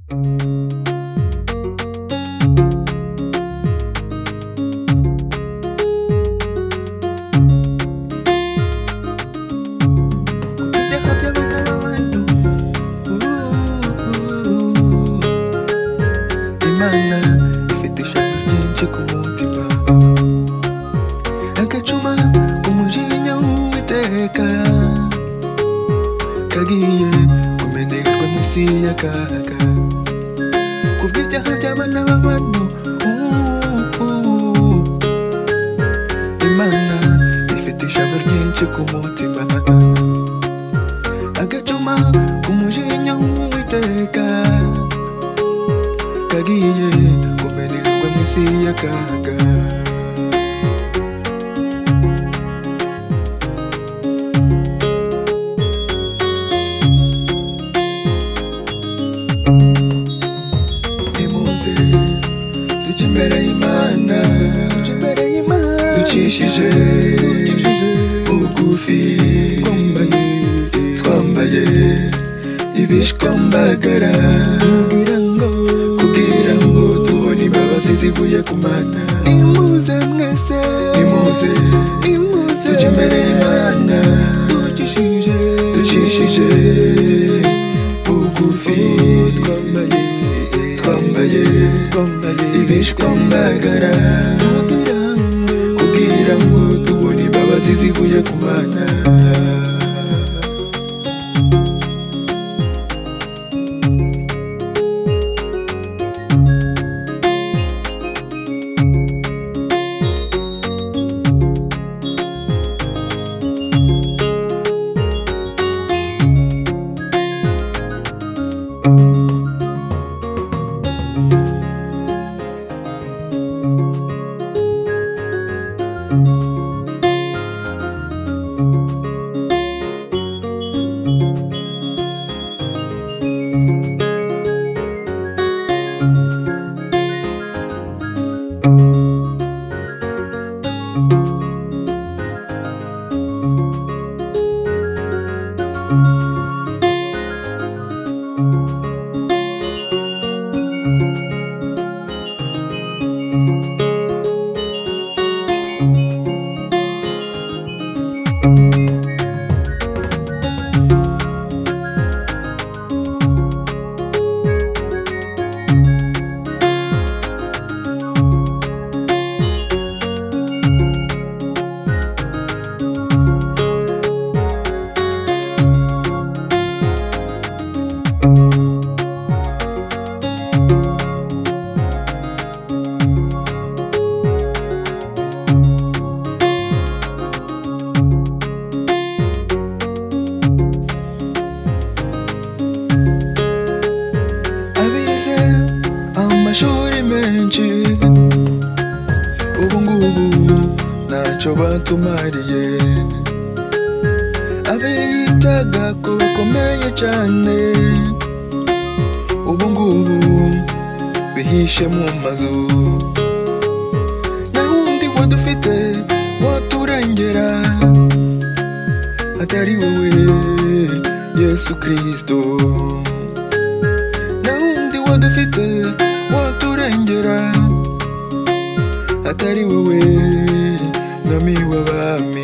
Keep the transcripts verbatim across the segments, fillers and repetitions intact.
kagiye kumenerwa mwisi y'akaga kubw'ibyaha by'abana b'abantu. Imana ifite ishavu ryinshi ku mutima, agacuma k'umujinya w'Uwiteka kagiye kumenerwa mwisi y'akaga. Tujya imbere y'Imana, ducishije bugufi, twambaye ibishwambagara kugira ngo tubone imbabazi zivuye ku Mana. Nimuze mwese, nimuze tujya imbere y'Imana, ducishije bugufi, twambaye ibishwambagara kugira ngo tubone imbabazi zivuye ku Mana. Amashuri menshi ubu ngubu ntacyo batumariye, abiyitaga ko bakomeye cyane ubu ngubu bihishe mu mazu. Nta wundi wadufite waturengera atari wowe Yesu Kristo. Nta wundi wadufite waturengera atari wowe Mwami w'abami.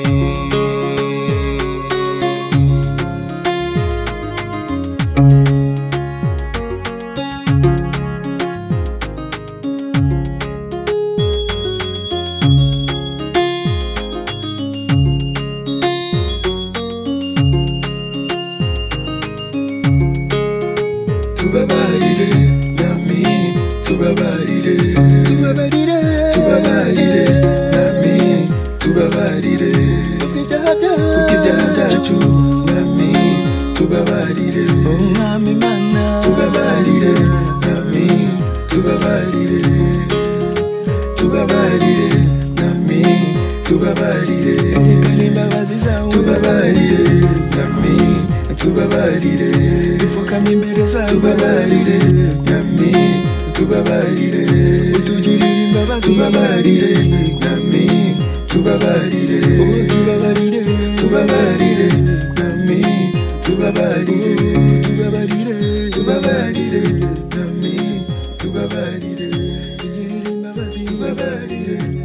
Tubabarire Mwami, tubabarire, tubabarire, tubabarire Mwami, tubabarire kubw'ibyaha byacu Mwami, tubabarire Mwami Mana, tubabarire Mwami, tubabarire, tubabarire Mwami, tubabarire imbabazi zawe, tubabarire Mwami, tubabarire dupfukamye imbere zawe, tubabarire Mwami, tubabarire utugirire imbabazi, tubabarire Mwami, tubabarire, tubabarire, tubabarire Mwami, tubabarire, tubabarire, tubabarire Mwami. mbabarire